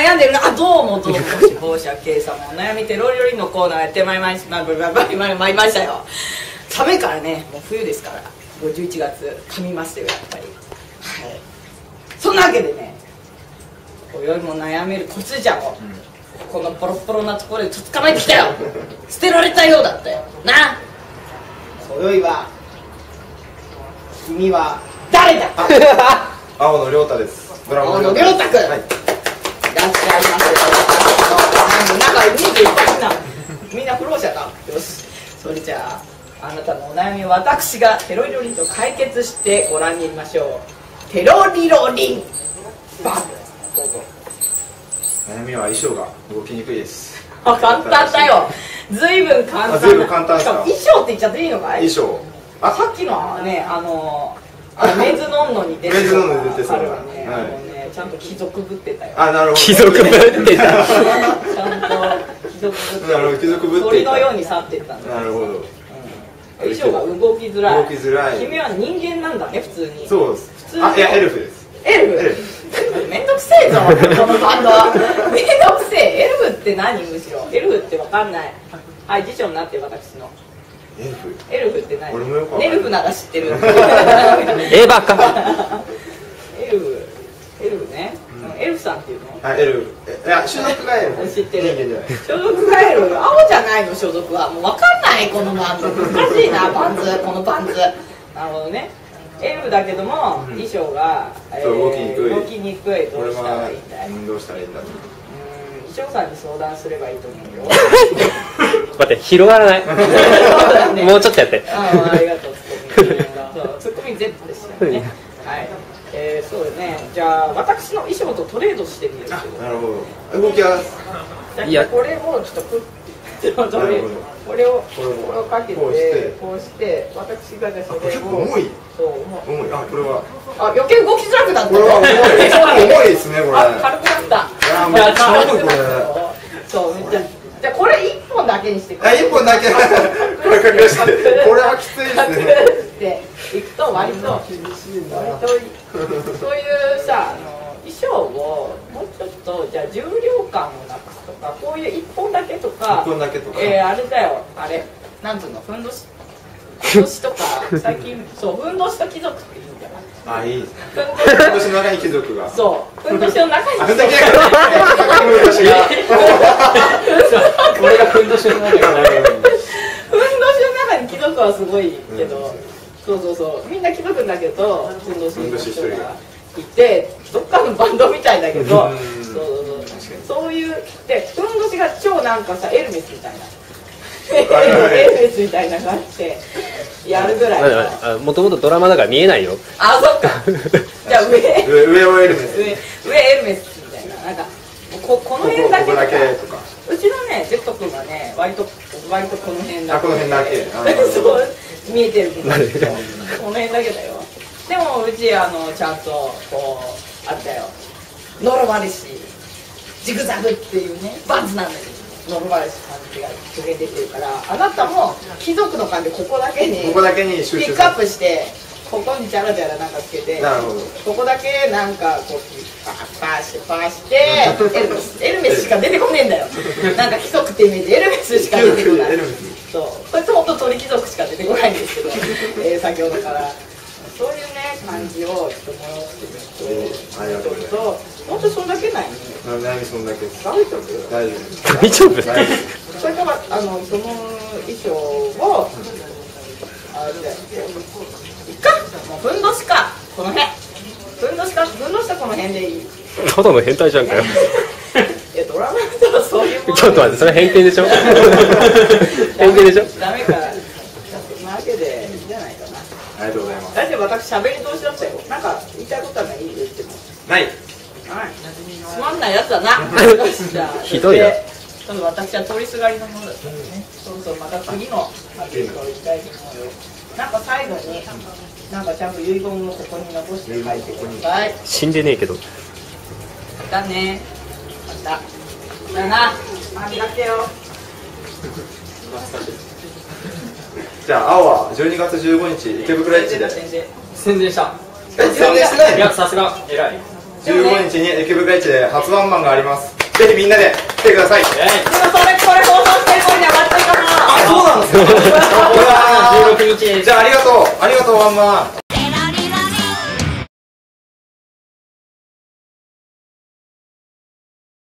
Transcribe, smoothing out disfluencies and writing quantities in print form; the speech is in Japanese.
悩んでるな。あ、どうもどうも、死亡者 K 様お悩みテロリのコーナーやってまいりましたよ。寒いからね、もう冬ですから、11月噛みますよ、やっぱり。はい、そんなわけでね、今宵も悩めるコツじゃんを、このポロポロなところでとっ捕まえてきたよ。捨てられたようだったよな。今宵は君は誰だ。 青野亮太です。ドラ青野亮太君、いらっしゃいませ。なんかみんな不老者だ。よし、それじゃああなたのお悩みを私がテロリロリンと解決してご覧に入れましょう。テロリロリンバン。どうぞ。 悩みは衣装が動きにくいです。 あ、簡単だよ。ずいぶん簡単。 ずいぶん簡単ですか。 衣装って言っちゃっていいのかい。 衣装。 さっきのね、メンズノンノに出てた彼はね、ちゃんと貴族ぶってたよ。 あ、なるほど。 貴族ぶってた。 ちゃんと貴族ぶってた。 なるほど、貴族ぶってた。 鳥のように去っていったんだ。 なるほど。 衣装が動きづらい。 動きづらい。 君は人間なんだね、普通に。 そうです。 普通に。 あ、いや、エルフです。 エルフ。めんどくせえぞ、このバンドは。めんどくせえ。エルフって何、むしろ。エルフってわかんない。はい、辞書になってる、私の。エルフって何？ネルフなら知ってる。 バカ。 エルフね。エルフさんっていうの？ あ、エルフ。いや、所属がエルフ。 知ってる。所属がエルフ。青じゃないの、所属は。もうわかんない、このバンド。難しいな、パンツ、このパンツ。なるほどね。エルフだけども、衣装が動きにくい。 動きにくい。どうしたらいいんだい？ どうしたらいいんだ。 衣装さんに相談すればいいと思うよ。 待って、広がらない。もうちょっとやって。 ありがとう、ツッコミ Z ですよね。はい。そうですね。じゃあ私の衣装とトレードしてみる。 なるほど。動きは。 いや、これをちょっとこれをかけてこうして私がねそれを重い。 そう重い。あ、これは。 あ、余計動きづらくなった。 これは重いですね、これ。 軽くなった。 あ、めっちゃ重いこれ。 そう、めっちゃ。じゃあこれ一本だけにしてくれ。一本だけ。これはきついですね。 でいくと割とそういうさ衣装をもうちょっとじゃあ重量感をなくすとかこういう一本だけとかあれだよあれなんつうのふんどしとか最近そうふんどしと貴族っていいんじゃない？ あ、いいですね。ふんどしの中に貴族が。 そう。ふんどしの中に。 ふんどしが。これがふんどしの中に。ふんどしの中に貴族はすごいけど、そうみんな貴族だけどふんどしの人がいてどっかのバンドみたいだけど、そういうでふんどしが超なんかさエルメスみたいな。エルメスみたいな感じでやるぐらい。 もともとドラマだから見えないよ。 あ、そっか。じゃあ上をエルメス。 上エルメスみたいななんかこの辺だけとか。うちのねジェット君はね割とこの辺だけ。 この辺だけ。 そう見えてるけどこの辺だけだよ。でもうちちゃんとこうあったよ。ノロマリシジグザグっていうねバンズなんだけど。ノルマルシ感じが出てるからあなたも貴族の感じここだけにピックアップしてここにジャラジャラなんかつけてここだけなんかこうパーしてエルメスしか出てこねえんだよ。なんか貴族ってイメージエルメスしか出てこない。そうそれと本当鳥貴族しか出てこないんですけど先ほどからそういうね感じをちょっと催してみると本当そんだけないね。 何そんだけ。 大丈夫？ 大丈夫。 それからその衣装をあれいっかもうふんどしかこの辺ふんどしかこの辺でいい。 ただの変態じゃんかよ。 ドラマだったらそういうもの。 ちょっと待ってそれ偏見でしょ。偏見でしょ。 ダメか。そんなわけでいいんじゃないかな。 ありがとうございます。 大丈夫私喋り通しだったよ。なんか言いたいことはない言っても。 ない。 つまんないやつだな。 ひどいな。 ちょっと私は通りすがりのものだったんでね。そうまた次の発表をいきたいと思うよ。なんか最後になんかちゃんと遺言をここに残して書いてください。 死んでねえけど。 だね。また。だな。ありがとよ。 じゃあ青は12月15日池袋エッジで宣伝した。 宣伝してない。 いやさすが偉い。 15日に池袋エッジで初ワンマンがあります。 ぜひみんなで来てください。 でもこれ放送してる頃には終わってるかな。 あ、そうなんですか。 16日です。 じゃあありがとうワンマン。